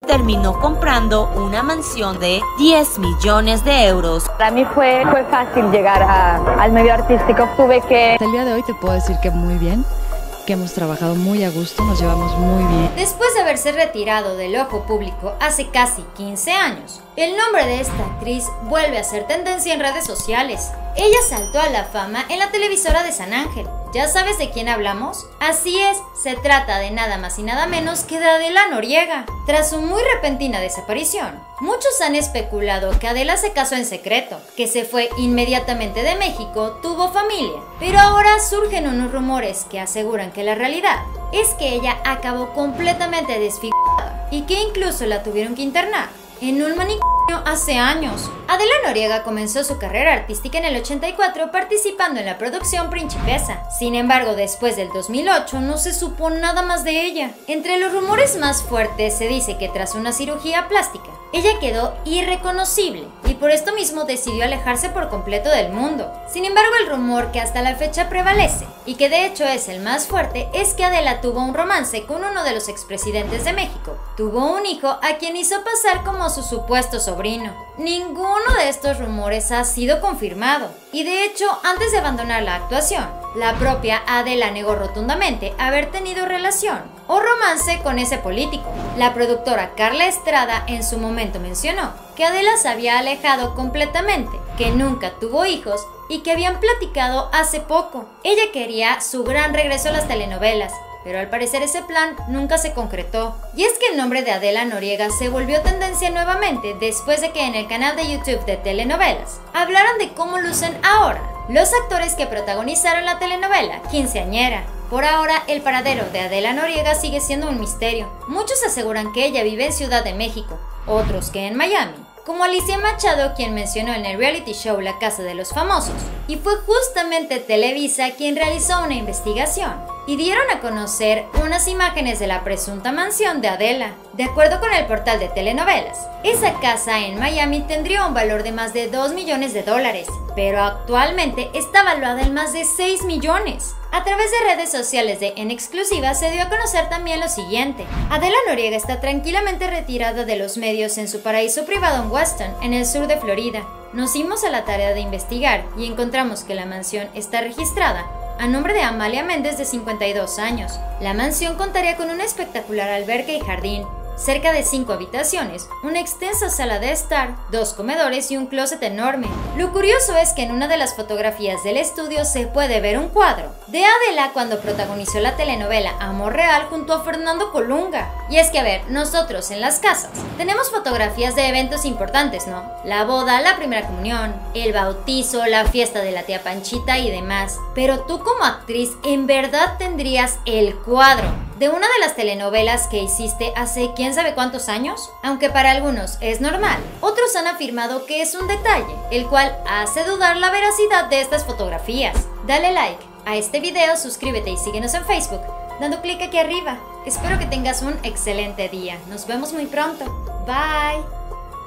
terminó comprando una mansión de 10 millones de euros. Para mí fue fácil llegar al medio artístico. Hasta el día de hoy te puedo decir que muy bien, que hemos trabajado muy a gusto, nos llevamos muy bien. Después de haberse retirado del ojo público hace casi 15 años, el nombre de esta actriz vuelve a ser tendencia en redes sociales. Ella saltó a la fama en la televisora de San Ángel. ¿Ya sabes de quién hablamos? Así es, se trata de nada más y nada menos que de Adela Noriega. Tras su muy repentina desaparición, muchos han especulado que Adela se casó en secreto, que se fue inmediatamente de México, tuvo familia. Pero ahora surgen unos rumores que aseguran que la realidad es que ella acabó completamente desfigurada y que incluso la tuvieron que internar en un manicomio hace años. Adela Noriega comenzó su carrera artística en el 84 participando en la producción Principesa. Sin embargo, después del 2008 no se supo nada más de ella. Entre los rumores más fuertes se dice que tras una cirugía plástica, ella quedó irreconocible y por esto mismo decidió alejarse por completo del mundo. Sin embargo, el rumor que hasta la fecha prevalece y que de hecho es el más fuerte es que Adela tuvo un romance con uno de los expresidentes de México. Tuvo un hijo a quien hizo pasar como su supuesto sobrino. Ninguno de estos rumores ha sido confirmado y de hecho, antes de abandonar la actuación, la propia Adela negó rotundamente haber tenido relación o romance con ese político. La productora Carla Estrada en su momento mencionó que Adela se había alejado completamente, que nunca tuvo hijos y que habían platicado hace poco. Ella quería su gran regreso a las telenovelas, pero al parecer ese plan nunca se concretó. Y es que el nombre de Adela Noriega se volvió tendencia nuevamente después de que en el canal de YouTube de telenovelas hablaran de cómo lucen ahora los actores que protagonizaron la telenovela Quinceañera. Por ahora, el paradero de Adela Noriega sigue siendo un misterio. Muchos aseguran que ella vive en Ciudad de México, otros que en Miami, como Alicia Machado, quien mencionó en el reality show La Casa de los Famosos. Y fue justamente Televisa quien realizó una investigación y dieron a conocer unas imágenes de la presunta mansión de Adela. De acuerdo con el portal de telenovelas, esa casa en Miami tendría un valor de más de 2 millones de dólares, pero actualmente está valuada en más de 6 millones. A través de redes sociales de En Exclusiva se dio a conocer también lo siguiente. Adela Noriega está tranquilamente retirada de los medios en su paraíso privado en Weston, en el sur de Florida. Nos dimos a la tarea de investigar y encontramos que la mansión está registrada a nombre de Amalia Méndez, de 52 años. La mansión contaría con una espectacular alberca y jardín, cerca de 5 habitaciones, una extensa sala de estar, 2 comedores y un closet enorme. Lo curioso es que en una de las fotografías del estudio se puede ver un cuadro de Adela cuando protagonizó la telenovela Amor Real junto a Fernando Colunga. Y es que a ver, nosotros en las casas tenemos fotografías de eventos importantes, ¿no? La boda, la primera comunión, el bautizo, la fiesta de la tía Panchita y demás. Pero tú como actriz, ¿en verdad tendrías el cuadro de una de las telenovelas que hiciste hace quién sabe cuántos años? Aunque para algunos es normal, otros han afirmado que es un detalle, el cual hace dudar la veracidad de estas fotografías. Dale like a este video, suscríbete y síguenos en Facebook, dando clic aquí arriba. Espero que tengas un excelente día. Nos vemos muy pronto. Bye.